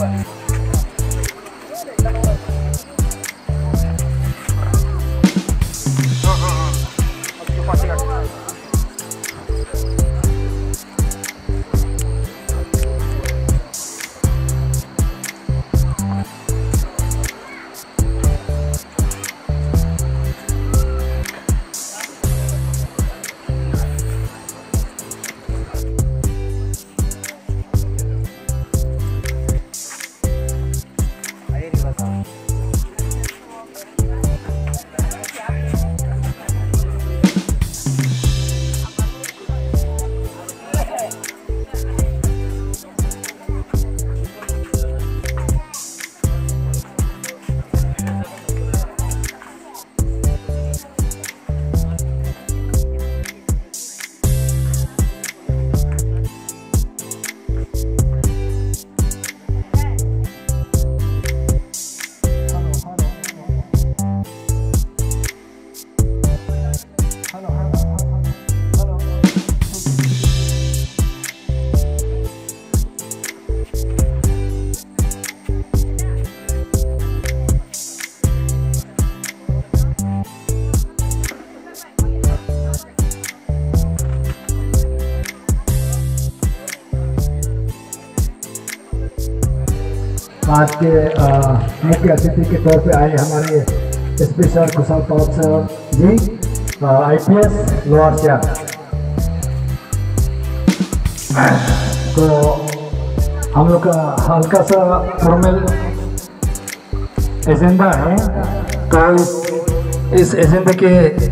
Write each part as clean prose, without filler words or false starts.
आज के मुख्य अतिथि के तौर पे आए हमारे स्पेशल कुशल कौशल जी IPS लोअर सियार। तो हम लोग का हल्का सा फॉर्मल एजेंडा है, तो इस एजेंडे के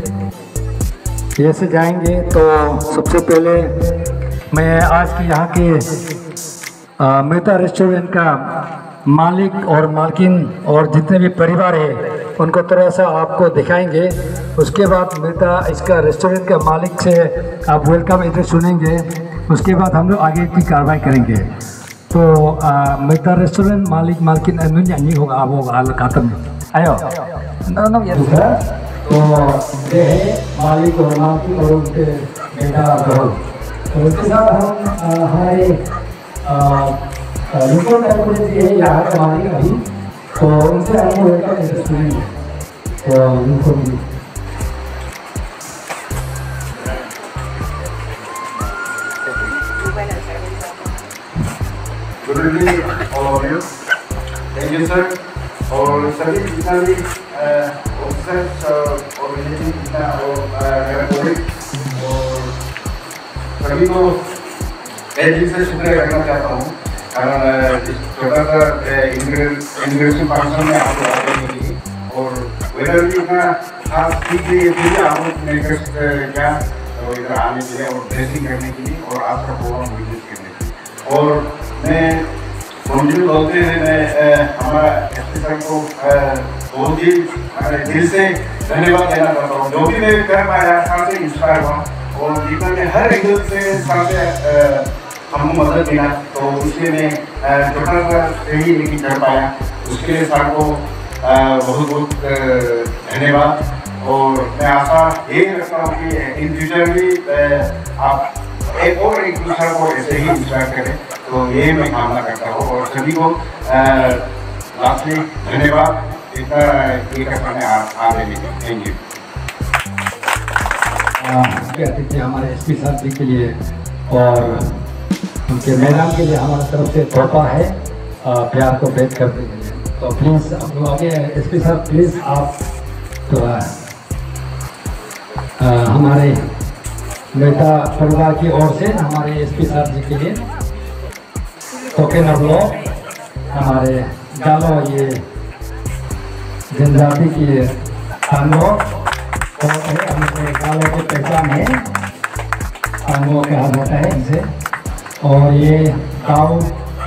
जैसे जाएंगे। तो सबसे पहले मैं आज की यहाँ के मेहता रेस्टोरेंट का मालिक और मालकिन और जितने भी परिवार है उनको थोड़ा सा आपको दिखाएंगे। उसके बाद मेहता इसका रेस्टोरेंट का मालिक से आप वेलकम एड्रेस सुनेंगे। उसके बाद हम लोग आगे की कार्रवाई करेंगे। तो मेहता रेस्टोरेंट मालिक मालकिन नहीं होगा, आप होगा हाल खाता में आयो तो ये है मालिक और मालकिन और उनके बेटा। तो उसके साथ हम हमारे रिपोर्ट है यहाँ का मालिक अभी, तो उनसे हम वेलकम एड्रेस सुनेंगे। तो उनको good evening all of you. Thank you sir. और सभी जितना भी ऑफिसर्स और जितना मेरा कोलिग और सभी को मैं दिल से शुक्रिया करना चाहता हूँ, कारण इस छोटा सा इमिग्रेशन फंक्शन में आप लोग आने के लिए और वेदर भी इतना खास ठीक है ये आप लोग क्या तो इधर आने के लिए और ड्रेसिंग करने के लिए और आपका प्रोग्राम विजिट करने के लिए। और मैं मंजूर बोलते हैं, मैं हमारा एसपी साहब को बहुत ही दिल से धन्यवाद देना चाहता हूँ। जो भी मैं कर पाया साथ से इंस्पायर हुआ और जितना मैं हर एंगल से साथ से हमको मदद मिला, तो इसलिए मैं छोटा सा सही लेकिन कर पाया। उसके लिए सर को बहुत बहुत धन्यवाद। और मैं आशा यही रखता हूँ कि इन फ्यूचर भी आप एक दूसरे को ऐसे ही इंस्पायर करें, तो यही मैं कामना करता हूँ। और सभी को लास्टली धन्यवाद इतना ये करने आने के लिए। Thank you. अतिथि हमारे एसपी साहब जी के लिए और उनके मैडम के लिए हमारी तरफ से तोहफा है प्यार को व्यक्त करने के लिए। तो प्लीज़ आप लोग आगे एसपी साहब प्लीज़ आप तो हमारे मेहता परिवार की ओर से हमारे एसपी साहब जी के लिए टोकन ऑफ लॉ हमारे गालो ये जनजाति की टांगो और हमारे गालों की पहचान है, टांगो कहा जाता है इनसे। और ये गाँव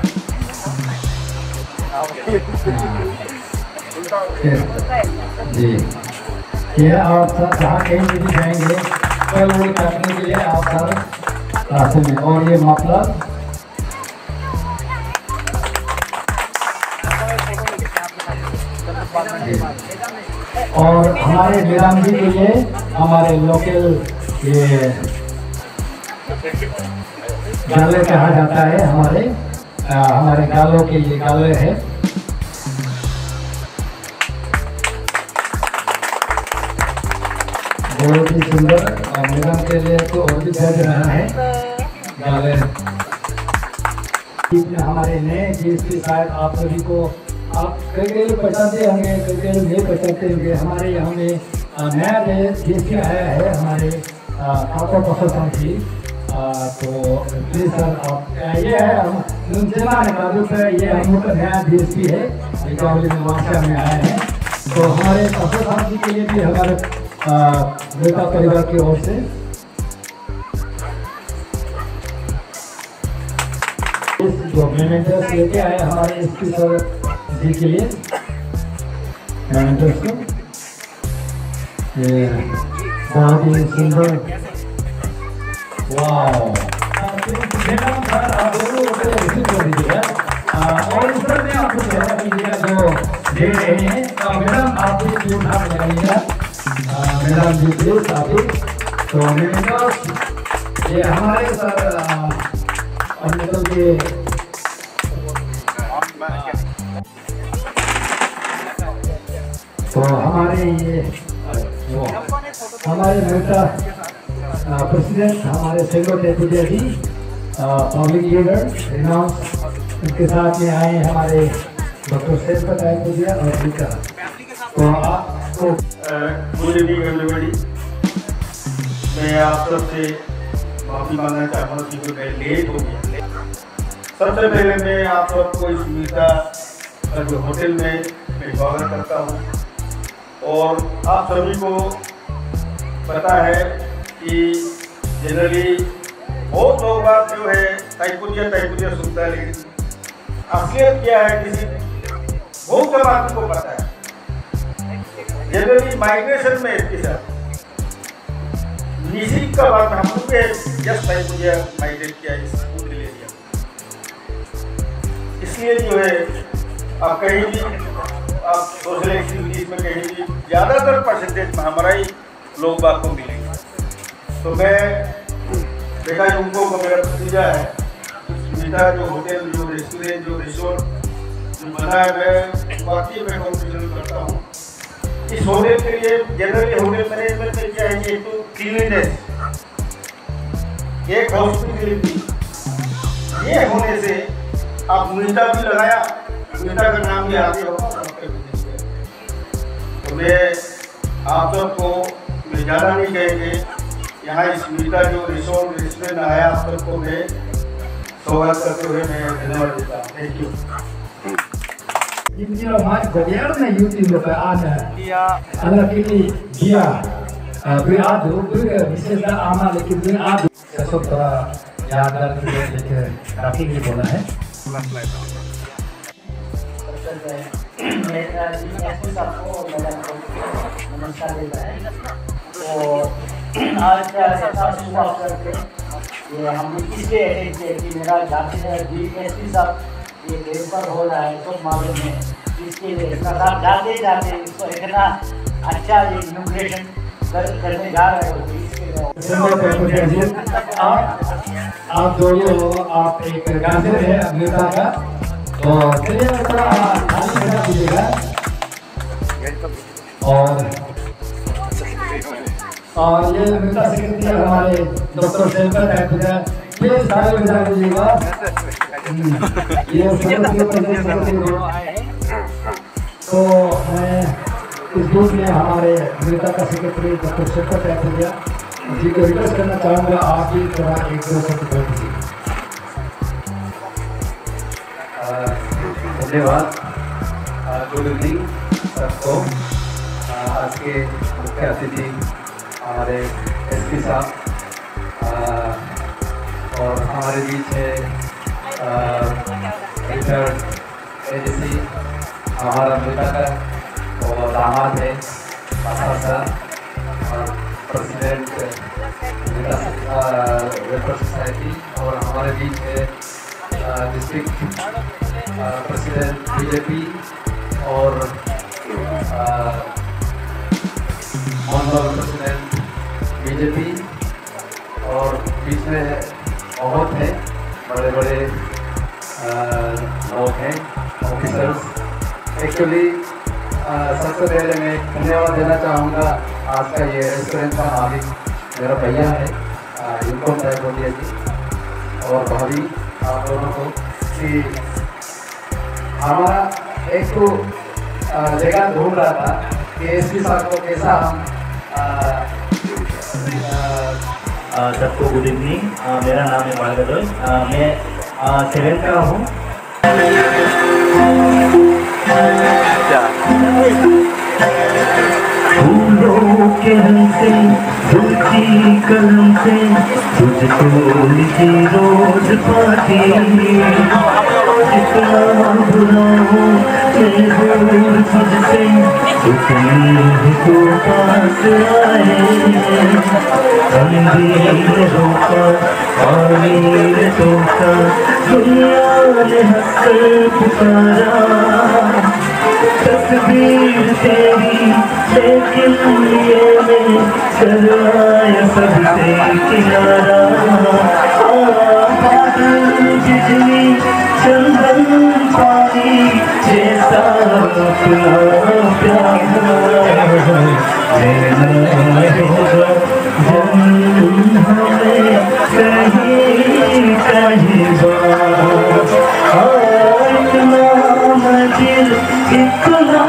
जी ये आप सर जहाँ कहीं भी जाएंगे कल वो काटने के लिए आप सर रास्ते में। और ये मतलब और हमारे मैडम जी के लिए हमारे लोकल ये गाले कहा जाता है हमारे हमारे गालों के लिए गाले है। बहुत ही सुंदर और मैडम के लिए तो और भी सज रहा है गाले। हमारे नए जीएसपी शायद आप सभी को आप कई पहचानते होंगे, कई नहीं पहचानते होंगे। हमारे यहाँ में नया जीएसपी आया है हमारे ठाकुर जी। तो प्लीज सर आप ये है ये हम लोग का नया जीएसपी है, दीपावली में वापस में आया है। तो हमारे ठाकुर जी के लिए भी हमारे बेटा परिवार की ओर से जो मेमेंटर्स लेके आए हमारे एसपी सर जी के लिए मेमेंटर्स को, ये बहुत ही सुंदर। वाओ सर आप दोनों रिसीव कर दीजिएगा और ऊपर में आपको जो दे रहे हैं मैडम आप भी उठा लगाइएगा। मैडम जी प्लीज आप तो मेमेंटर्स ये हमारे सर और मतलब ये तो हमारे ये हमारे नेता प्रेसिडेंट हमारे secretary ji public leader renowned उनके साथ में आए हमारे डॉक्टर शेरपत आयपुजिया और रीका। तो आपको गुड इवनिंग एवरीबॉडी। मैं आप सबसे माफी मांगना चाहूँगा क्योंकि मैं लेट हो गया। सबसे पहले मैं आप सबको इस मीठा जो होटल में मैं स्वागत करता हूँ। और आप सभी को पता है कि जनरली बहुत लोग बात जो है टाइपुजिया सुनता है, लेकिन असलियत क्या है किसी बहुत कम आदमी को पता है। जनरली माइग्रेशन में इसके साथ निजी का बात हम लोग जस्ट टाइपुजिया माइग्रेट किया इस पूरे एरिया में। इसलिए जो है आप कहीं भी आप सोशल एक्टिविटीज में कहीं भी ज़्यादातर परसेंटेज में हमारा ही लोग बाग को मिलेंगे। तो मैं देखा उनको को मेरा भतीजा है, मीठा जो होटल जो रेस्टोरेंट जो रिसोर्ट जो बना है मैं वाकई में कॉन्ट्रीब्यूशन करता हूँ इस होटल के लिए। जनरली होटल मैनेजमेंट में क्या है, एक तो क्लीनलीनेस, एक हॉस्पिटलिटी, ये होने से आप मीठा भी लगाया, मीठा का नाम भी आगे होगा। तो मैं आप सबको मैं ज़्यादा नहीं कहेंगे, यहाँ इस मीठा जो रिसोर्ट रेस्टोरेंट आया आप सबको मैं स्वागत करते हुए मैं धन्यवाद देता हूँ। Thank you. Jadi orang modern YouTube lepas ada, anak ini dia beradu, berbicara amal लेकिन beradu sesuatu यादगार के लिए लेकर काफी नहीं बोला है। नमस्कार देता है। तो आज का ऐसा शुभ अवसर पे ये हमने इसलिए अटेंड किया कि मेरा DSP साहब ये पेपर हो रहा है तो मालूम है, इसके लिए इसका साथ जाते जाते इसको इतना अच्छा ये इनोग्रेशन करने जा रहे हो। आप दोनों आप एक गाजर है अमेरिका का, तो चलिए थोड़ा खाली बना दीजिएगा। और ये अमेरिका सेक्रेटरी हमारे डॉक्टर शेरपत आयपुजिया, ये सारे बजा दीजिएगा। ये तो मैं इस ग्रुप में हमारे अमेरिका का सेक्रेटरी डॉक्टर शेरपत आयपुजिया जी को रिक्वेस्ट करना चाहूँगा, आप भी थोड़ा एक दो शब्द बोल दीजिए। धन्यवाद। गुड इवनिंग सबको। आज के मुख्य अतिथि हमारे एसपी साहब और हमारे बीच है रिचर्ड एजेंसी हमारा बेटा का और दामाद है साहब और प्रेसिडेंट वेलफेयर सोसाइटी, और हमारे बीच है डिस्ट्रिक्ट प्रेसिडेंट बीजेपी और ऑनरेबल प्रेसिडेंट बीजेपी, और बीच में बहुत है बड़े बड़े लोग हैं, ऑफिसर्स। एक्चुअली सबसे पहले मैं धन्यवाद देना चाहूँगा आज का ये रेस्टोरेंट का मालिक मेरा भैया है, इनको बोलिए जी और भाभी आप दोनों को कि हमारा एक तो जगह ढूंढ रहा था कि एसपी साहब को कैसा हम सबको गुड इवनिंग। मेरा नाम है बालगदोई, मैं 7 का हूँ। फूलों के रंग से धुलती कलम से तुझको लिखी रोज पाती, कितना बुरा हो मैं दूर तुझसे उतनी ही तो पास आए। अंधेरे होकर पानी ने टोका, दुनिया ने हंसकर पुकारा, तस्वीर तेरी लेकिन ये मैं कर आया सबसे किनारा। बादल बिजली चंदन पानी जैसा अपना प्यार होगा जन्म हमें कहीं कहीं बात। इतना मंजिल इतना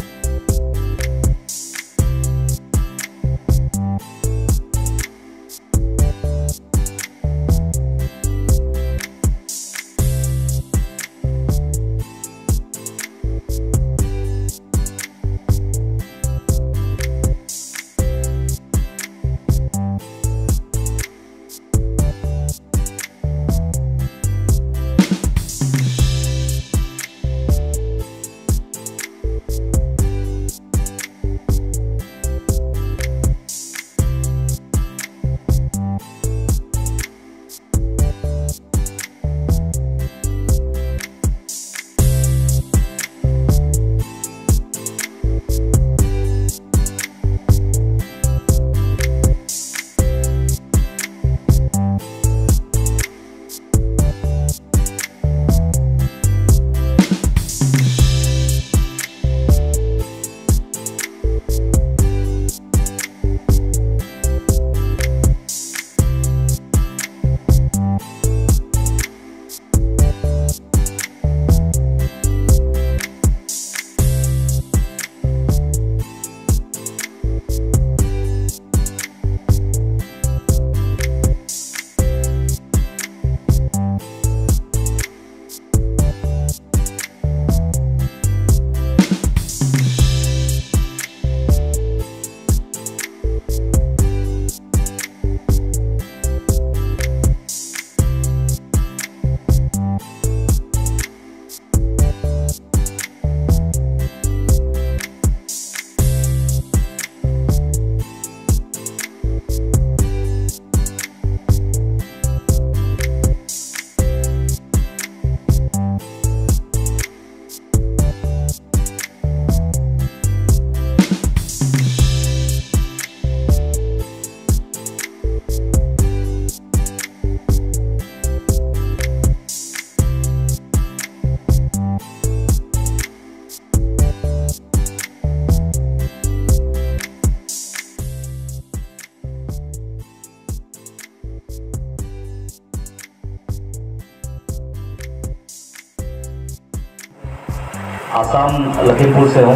आसाम लखीमपुर से हूँ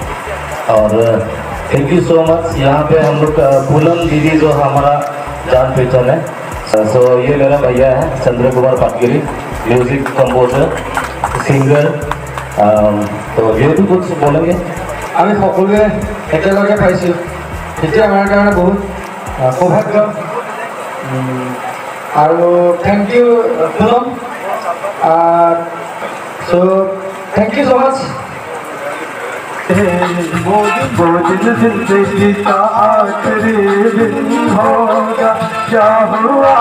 और थैंक यू सो मच। यहाँ पे हम लोग पूनम दीदी जो हमारा जान पहचान है। सो ये मेरा भैया है Chandra Kumar Patgiri, music composer singer. तो ये भी कुछ बोलेंगे। আমি সকলোৱে একেলগে পাইছোঁ, এতিয়া আমাৰ কাৰণে বহুত সৌভাগ্য। আৰু থেংক ইউ পুনম। চ' थैंक यू सो मच। वो दिन जिंदगी का आखिरी दिन होगा, क्या हुआ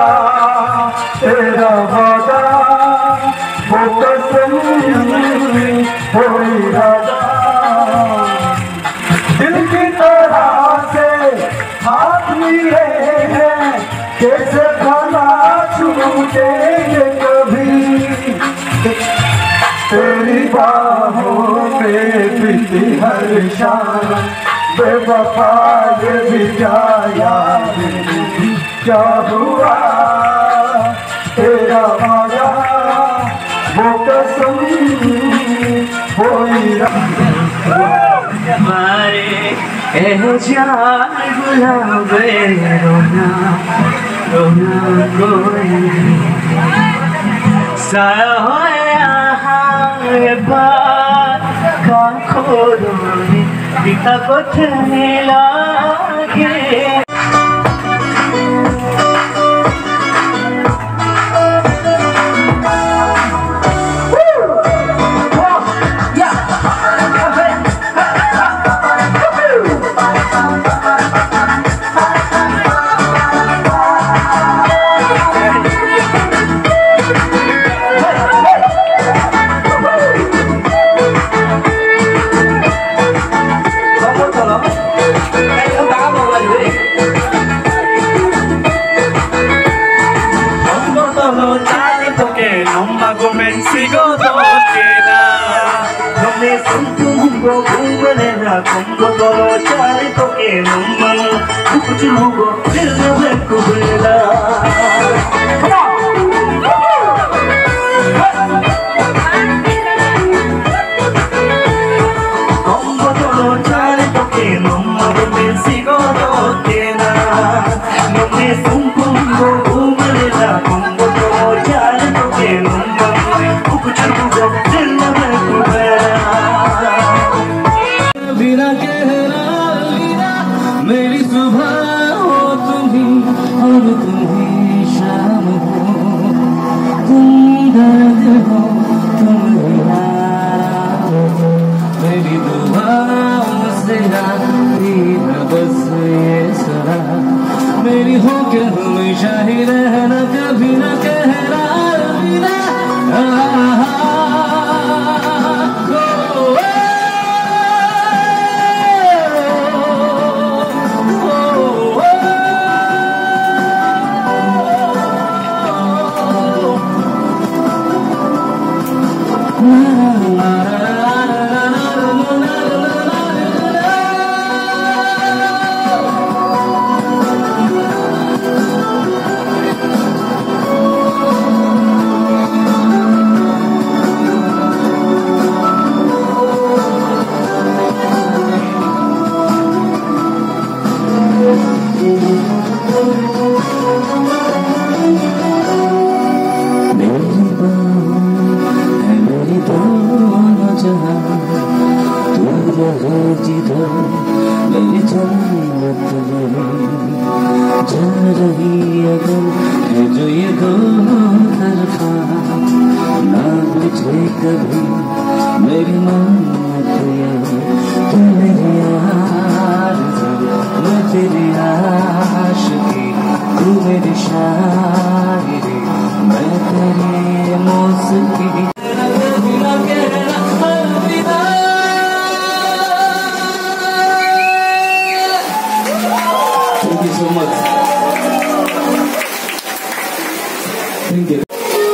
तेरा वादा, वो कसम कोई राजा, दिल की तरह से हाथ लिए हैं, कैसे खाना छूटेंगे कभी। तेरी बाहों में बीती हर शाम बेवफा ये भी क्या याद क्या हुआ तेरा वादा वो कसम कोई हमारे एहसान गुलाबे रोना रोना कोई साया होया बात का खोरोने दिखा कोठने लागे Como todo charito que no mano, tu mugo, el de cubrirá. Como todo charito que no mano, me sigo no tiene, no me supo cubrirá. Como todo charito que no mano, tu mugo, el de cubrirá. बिना कहना अलविदा मेरी सुबह हो तुम ही और तुम ही शाम हो तुम दर्द हो तुम यार हो मेरी दुआओं से आती है बस ये सरा मेरी हो के हमेशा ही रहना कभी न कहना अलविदा मेरी जन्नत जा रही अगर है जो ये दो तरफा ना मुझे कभी मेरी मन्नत तू मेरी आरज़ू मैं तेरी आशिकी तू मेरी शायरी मैं तेरी मौसीकी Thank you so much. Thank you.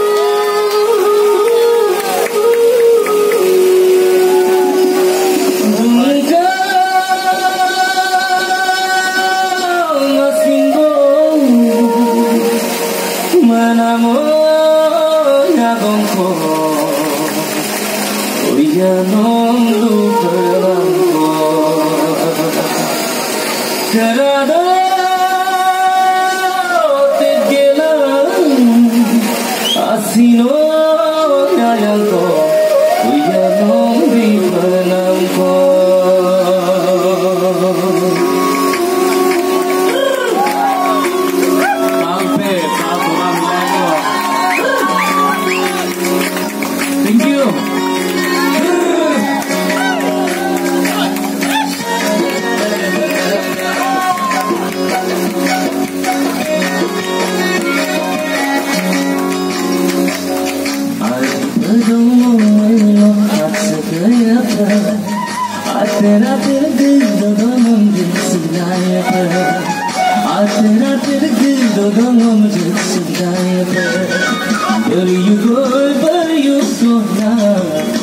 तेरा तेरे दिल दो मुझे सुनाए पर तेरा तेरे दिल दो मुझे सुनाए पर you go, but you so now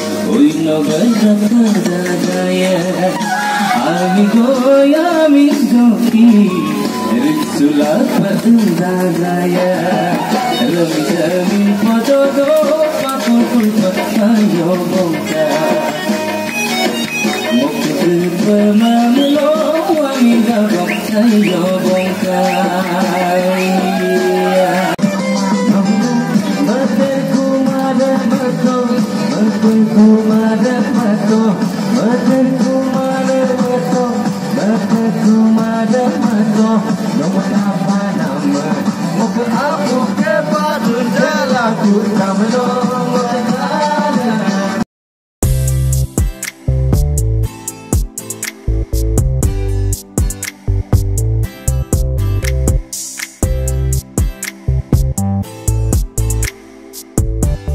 bergaya amigo ki ritsula bergaya rami jami pododo pakul payo bongka mukti bermamlo amiga payo bongka Aku ke Padun Jalaku Kameno